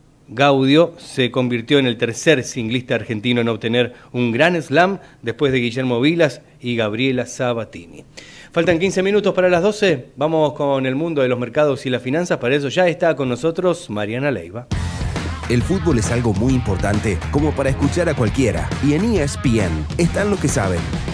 Gaudio se convirtió en el tercer singlista argentino en obtener un Grand Slam después de Guillermo Vilas y Gabriela Sabatini. Faltan quince minutos para las doce. Vamos con el mundo de los mercados y las finanzas. Para eso ya está con nosotros Mariana Leiva. El fútbol es algo muy importante como para escuchar a cualquiera. Y en E S P N están los que saben.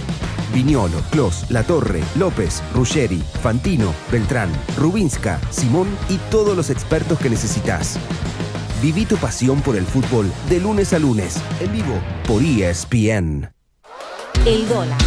Viñolo, Clos, Latorre, López, Ruggeri, Fantino, Beltrán, Rubinska, Simón y todos los expertos que necesitas. Viví tu pasión por el fútbol de lunes a lunes, en vivo por E S P N. El dólar.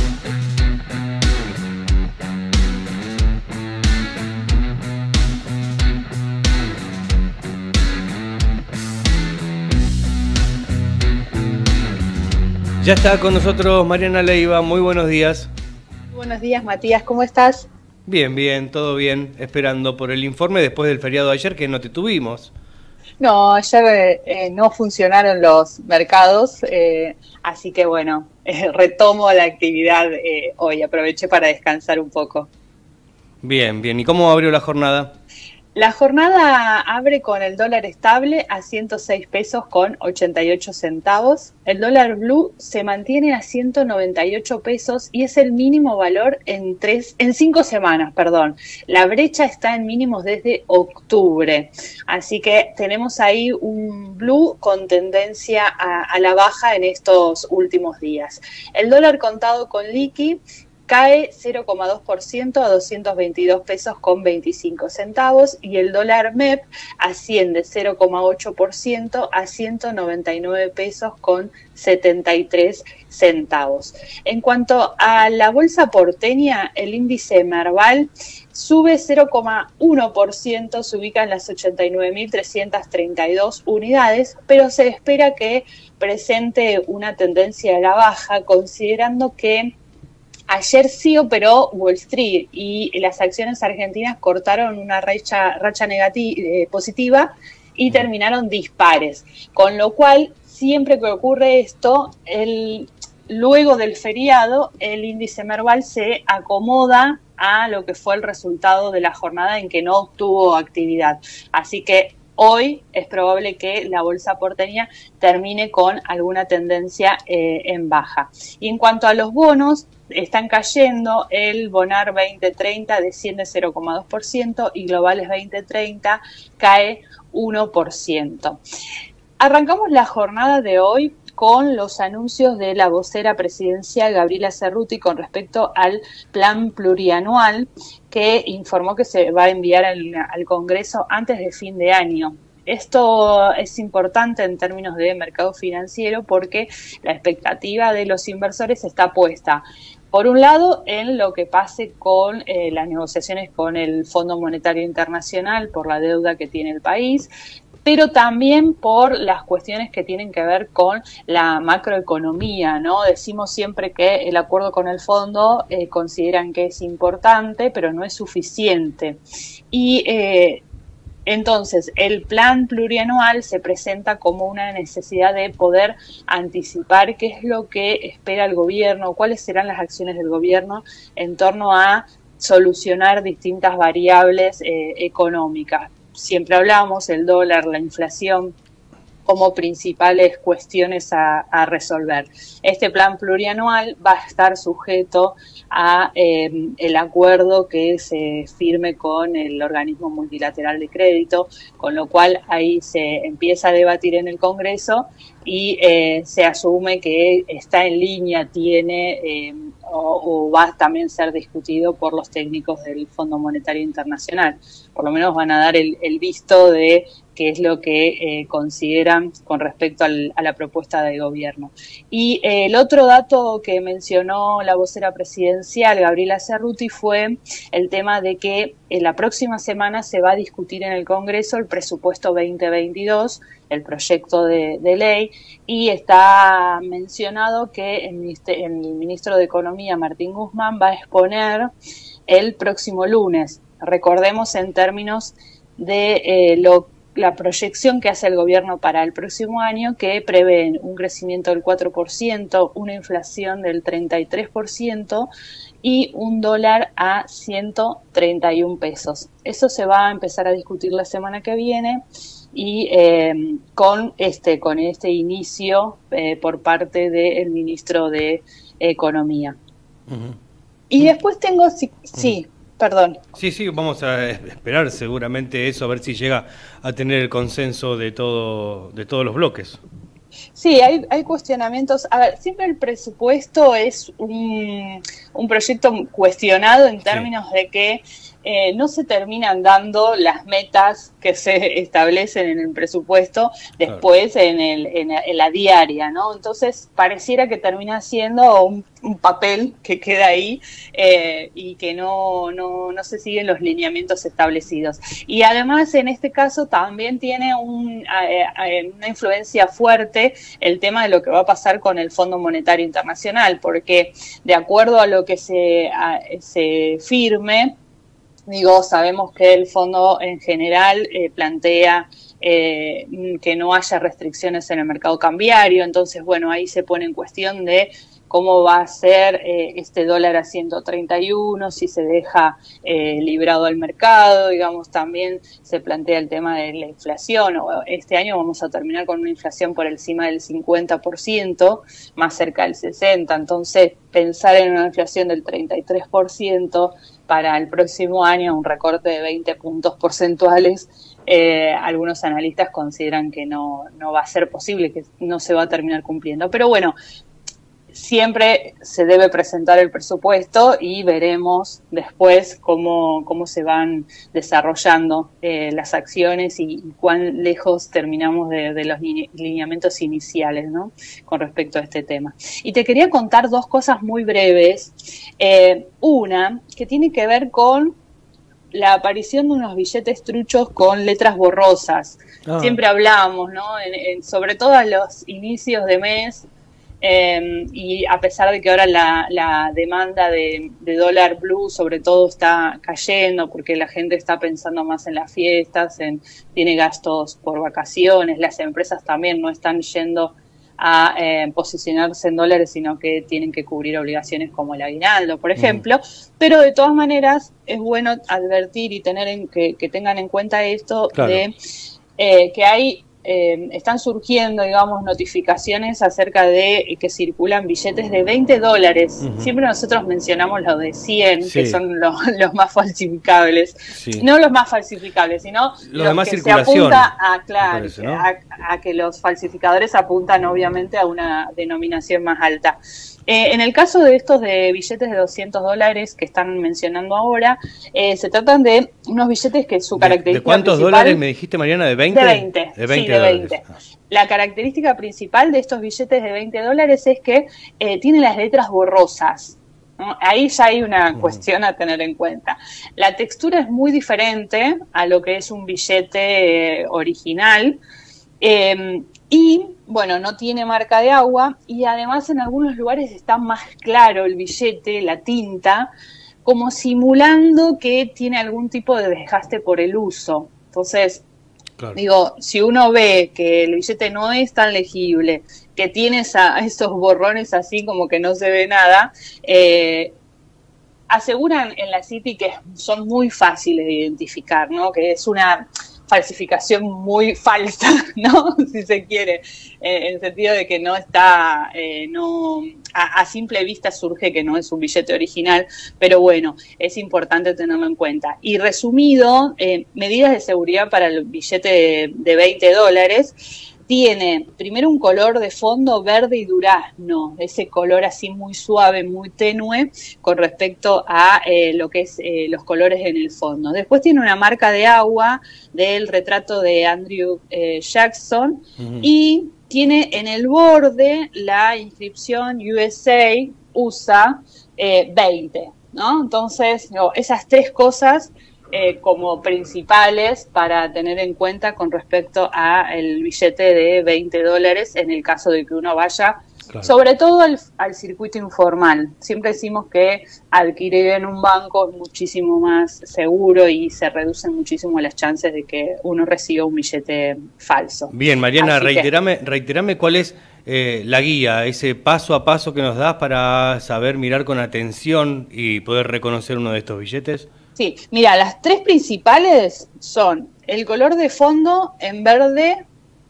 Ya está con nosotros Mariana Leiva, muy buenos días. Buenos días, Matías, ¿cómo estás? Bien, bien, todo bien, esperando por el informe después del feriado de ayer que no te tuvimos. No, ayer eh, no funcionaron los mercados, eh, así que bueno, eh, retomo la actividad eh, hoy, aproveché para descansar un poco. Bien, bien, ¿y cómo abrió la jornada? La jornada abre con el dólar estable a ciento seis pesos con ochenta y ocho centavos. El dólar blue se mantiene a ciento noventa y ocho pesos y es el mínimo valor en tres, en cinco semanas, perdón. La brecha está en mínimos desde octubre. Así que tenemos ahí un blue con tendencia a, a la baja en estos últimos días. El dólar contado con liqui cae cero coma dos por ciento a doscientos veintidós pesos con veinticinco centavos y el dólar M E P asciende cero coma ocho por ciento a ciento noventa y nueve pesos con setenta y tres centavos. En cuanto a la bolsa porteña, el índice Merval sube cero coma uno por ciento, se ubica en las ochenta y nueve mil trescientas treinta y dos unidades, pero se espera que presente una tendencia a la baja, considerando que ayer sí operó Wall Street y las acciones argentinas cortaron una racha, racha negativa, eh, positiva y terminaron dispares. Con lo cual, siempre que ocurre esto, el, luego del feriado, el índice Merval se acomoda a lo que fue el resultado de la jornada en que no obtuvo actividad. Así que hoy es probable que la bolsa porteña termine con alguna tendencia eh, en baja. Y en cuanto a los bonos, están cayendo. El Bonar veinte treinta desciende cero coma dos por ciento y Globales veinte treinta cae uno por ciento. Arrancamos la jornada de hoy con los anuncios de la vocera presidencial Gabriela Cerruti con respecto al plan plurianual, que informó que se va a enviar al, al Congreso antes de fin de año. Esto es importante en términos de mercado financiero porque la expectativa de los inversores está puesta, por un lado, en lo que pase con eh, las negociaciones con el Fondo Monetario Internacional por la deuda que tiene el país, pero también por las cuestiones que tienen que ver con la macroeconomía, ¿no? Decimos siempre que el acuerdo con el fondo eh, consideran que es importante, pero no es suficiente. Y eh, entonces el plan plurianual se presenta como una necesidad de poder anticipar qué es lo que espera el gobierno, cuáles serán las acciones del gobierno en torno a solucionar distintas variables eh, económicas. Siempre hablamos el dólar, la inflación, como principales cuestiones a, a resolver. Este plan plurianual va a estar sujeto a eh, el acuerdo que se firme con el organismo multilateral de crédito, con lo cual ahí se empieza a debatir en el Congreso y eh, se asume que está en línea, tiene eh, o, o va a también ser discutido por los técnicos del Fondo Monetario Internacional. Por lo menos van a dar el, el visto de qué es lo que eh, consideran con respecto al, a la propuesta de gobierno. Y eh, el otro dato que mencionó la vocera presidencial, Gabriela Cerruti, fue el tema de que en la próxima semana se va a discutir en el Congreso el presupuesto veinte veintidós, el proyecto de, de ley, y está mencionado que el ministro, el ministro de Economía, Martín Guzmán, va a exponer el próximo lunes. Recordemos en términos de eh, lo la proyección que hace el gobierno para el próximo año, que prevén un crecimiento del cuatro por ciento, una inflación del treinta y tres por ciento y un dólar a ciento treinta y un pesos. Eso se va a empezar a discutir la semana que viene y eh, con este con este inicio eh, por parte del ministro de Economía. Uh-huh. Y después tengo... Sí, uh-huh. sí Perdón. Sí, sí, vamos a esperar seguramente eso, a ver si llega a tener el consenso de todo, de todos los bloques. Sí, hay, hay cuestionamientos. A ver, siempre el presupuesto es un, un proyecto cuestionado en términos sí. de que eh, no se terminan dando las metas que se establecen en el presupuesto después claro. en, el, en, en la diaria, ¿no? Entonces pareciera que termina siendo un, un papel que queda ahí eh, y que no, no, no se siguen los lineamientos establecidos. Y además en este caso también tiene un, eh, una influencia fuerte el tema de lo que va a pasar con el Fondo Monetario Internacional, porque de acuerdo a lo que se, a, se firme, digo, sabemos que el fondo en general eh, plantea eh, que no haya restricciones en el mercado cambiario, entonces, bueno, ahí se pone en cuestión de cómo va a ser eh, este dólar a ciento treinta y uno, si se deja eh, librado al mercado, digamos, también se plantea el tema de la inflación. Este año vamos a terminar con una inflación por encima del cincuenta por ciento, más cerca del sesenta por ciento, entonces pensar en una inflación del treinta y tres por ciento para el próximo año, un recorte de veinte puntos porcentuales, eh, algunos analistas consideran que no, no va a ser posible, que no se va a terminar cumpliendo. Pero bueno, siempre se debe presentar el presupuesto y veremos después cómo, cómo se van desarrollando eh, las acciones y, y cuán lejos terminamos de, de los lineamientos iniciales, ¿no?, con respecto a este tema. Y te quería contar dos cosas muy breves. Eh, una, que tiene que ver con la aparición de unos billetes truchos con letras borrosas. Ah. Siempre hablamos, ¿no?, en, en, sobre todo a los inicios de mes. Eh, y a pesar de que ahora la, la demanda de, de dólar blue sobre todo está cayendo porque la gente está pensando más en las fiestas, en, tiene gastos por vacaciones, las empresas también no están yendo a eh, posicionarse en dólares, sino que tienen que cubrir obligaciones como el aguinaldo, por ejemplo, mm. pero de todas maneras es bueno advertir y tener en, que, que tengan en cuenta esto claro. de eh, que hay, eh, están surgiendo, digamos, notificaciones acerca de que circulan billetes de veinte dólares. Uh-huh. Siempre nosotros mencionamos los de cien, sí, que son los, los más falsificables. Sí. No los más falsificables, sino los, los demás que circulación, se apunta a, claro, parece, ¿no? a, a que los falsificadores apuntan obviamente a una denominación más alta. Eh, en el caso de estos de billetes de doscientos dólares que están mencionando ahora, eh, se tratan de unos billetes que su característica ¿De, de cuántos principal, dólares me dijiste, Mariana? ¿De veinte? De veinte, de veinte, sí, de veinte. Ah. La característica principal de estos billetes de veinte dólares es que eh, tienen las letras borrosas, ¿no? Ahí ya hay una uh-huh. cuestión a tener en cuenta. La textura es muy diferente a lo que es un billete eh, original, eh, y bueno, no tiene marca de agua, y además en algunos lugares está más claro el billete, la tinta, como simulando que tiene algún tipo de desgaste por el uso. Entonces, claro, digo, si uno ve que el billete no es tan legible, que tiene esa, esos borrones así como que no se ve nada, eh, aseguran en la City que son muy fáciles de identificar, ¿no? Que es una falsificación muy falsa, ¿no? Si se quiere, eh, en el sentido de que no está, eh, no a, a simple vista surge que no es un billete original, pero bueno, es importante tenerlo en cuenta. Y resumido, eh, medidas de seguridad para el billete de, de veinte dólares. Tiene primero un color de fondo verde y durazno, ese color así muy suave, muy tenue con respecto a eh, lo que es eh, los colores en el fondo. Después tiene una marca de agua del retrato de Andrew eh, Jackson, uh-huh, y tiene en el borde la inscripción U S A, U S A eh, veinte, ¿no? Entonces, no, esas tres cosas Eh, como principales para tener en cuenta con respecto a el billete de veinte dólares en el caso de que uno vaya, claro, sobre todo al, al circuito informal. Siempre decimos que adquirir en un banco es muchísimo más seguro y se reducen muchísimo las chances de que uno reciba un billete falso. Bien, Mariana, Así reiterame, que... reiterame cuál es eh, la guía, ese paso a paso que nos das para saber mirar con atención y poder reconocer uno de estos billetes. Sí, mira, las tres principales son el color de fondo en verde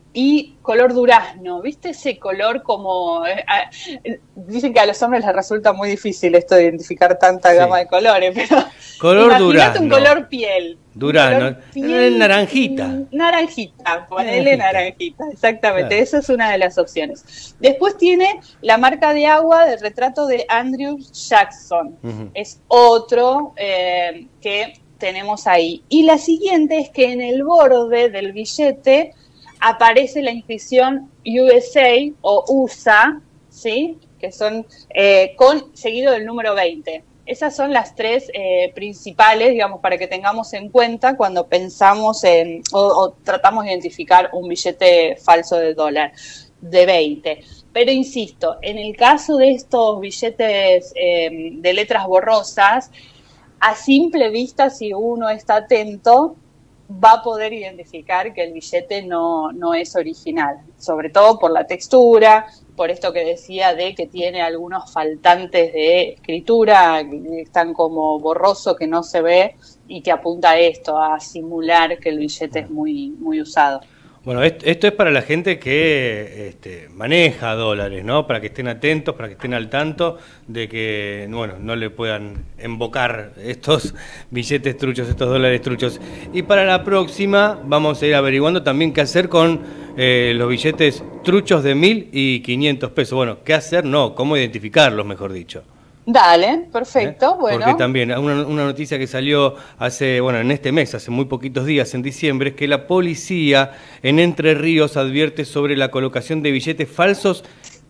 y color durazno. ¿Viste ese color como... Eh, eh, dicen que a los hombres les resulta muy difícil esto de identificar tanta, sí, gama de colores, pero... Color durazno. un color piel. Durazno. Piel, naranjita. Naranjita, ponele naranjita, naranjita exactamente. Claro. Esa es una de las opciones. Después tiene la marca de agua del retrato de Andrew Jackson. Uh-huh. Es otro eh, que tenemos ahí. Y la siguiente es que en el borde del billete aparece la inscripción U S A o U S A, ¿sí? Que son eh, con seguido del número veinte. Esas son las tres eh, principales, digamos, para que tengamos en cuenta cuando pensamos en o, o tratamos de identificar un billete falso de dólar de veinte. Pero insisto, en el caso de estos billetes eh, de letras borrosas, a simple vista, si uno está atento, va a poder identificar que el billete no, no es original, sobre todo por la textura, por esto que decía de que tiene algunos faltantes de escritura, que están como borroso, que no se ve, y que apunta a esto, a simular que el billete es muy, muy usado. Bueno, esto es para la gente que este, maneja dólares, ¿no? Para que estén atentos, para que estén al tanto de que, bueno, no le puedan embocar estos billetes truchos, estos dólares truchos. Y para la próxima vamos a ir averiguando también qué hacer con eh, los billetes truchos de mil y quinientos pesos. Bueno, qué hacer, no, cómo identificarlos, mejor dicho. Dale, perfecto, ¿Eh? bueno. Porque también una, una noticia que salió hace, bueno, en este mes, hace muy poquitos días, en diciembre, es que la policía en Entre Ríos advierte sobre la colocación de billetes falsos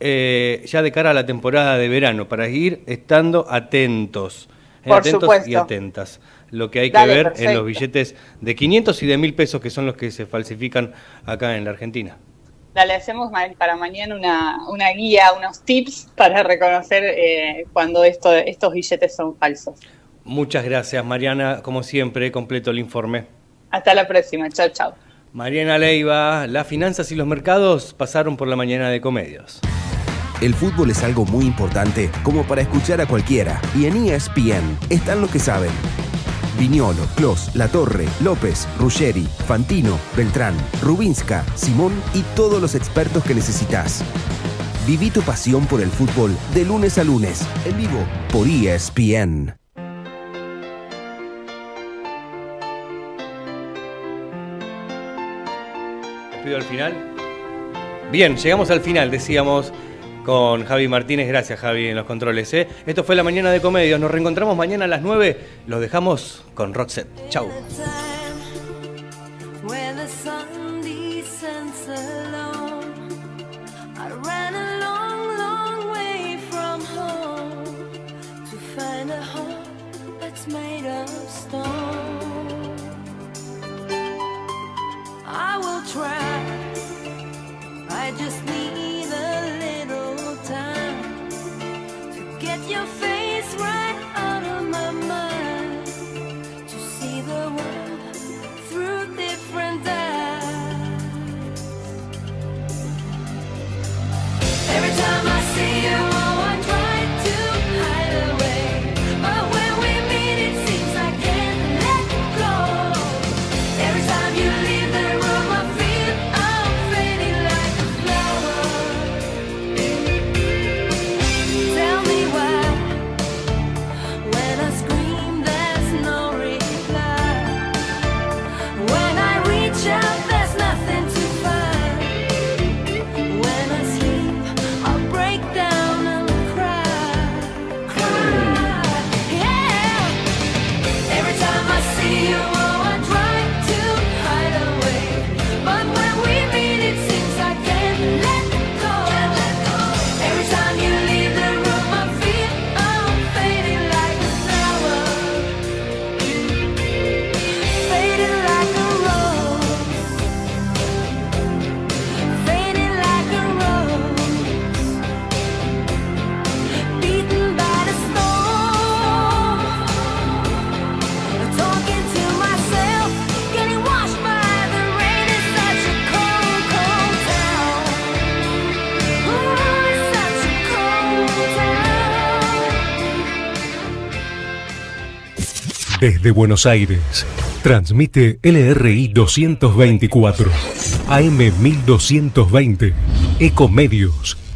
eh, ya de cara a la temporada de verano, para ir estando atentos. Eh, Por atentos supuesto. Y atentas. Lo que hay Dale, que ver perfecto. en los billetes de quinientos y de mil pesos, que son los que se falsifican acá en la Argentina. Dale, hacemos para mañana una, una guía, unos tips para reconocer eh, cuando esto, estos billetes son falsos. Muchas gracias, Mariana. Como siempre, completo el informe. Hasta la próxima. Chao, chao. Mariana Leiva, las finanzas y los mercados pasaron por la mañana de Ecomedios. El fútbol es algo muy importante como para escuchar a cualquiera. Y en E S P N están los que saben. Viñolo, Clos, La Torre, López, Ruggeri, Fantino, Beltrán, Rubinska, Simón y todos los expertos que necesitas. Viví tu pasión por el fútbol de lunes a lunes, en vivo por E S P N. ¿Pido al final? Bien, llegamos al final, decíamos, con Javi Martínez. Gracias, Javi, en los controles. ¿eh? Esto fue La Mañana de Comedios. Nos reencontramos mañana a las nueve. Los dejamos con Roxette. Chau. I just need a little time to get your face right out of my mind, to see the world through different eyes. Every time I see you, oh, I try to hide away, but when we meet it seems I can't let go. Every time you leave the room I feel I'm fading like a flower. Tell me why, when I scream there's no reply, when I reach out there's nothing to find, when I sleep I'll break down and cry, cry, yeah. Every time I see you, oh, I try to hide away, but when we meet it seems I can't let go. Every time you leave the room I feel I'm fading like a flower, fading like a rose, fading like a rose, beaten by the storm, talking to myself, getting washed by the rain. It's such a cold, cold town. Ooh, it's such a cold town. Desde Buenos Aires, transmite L R I doscientos veinticuatro, A M mil doscientos veinte, Ecomedios.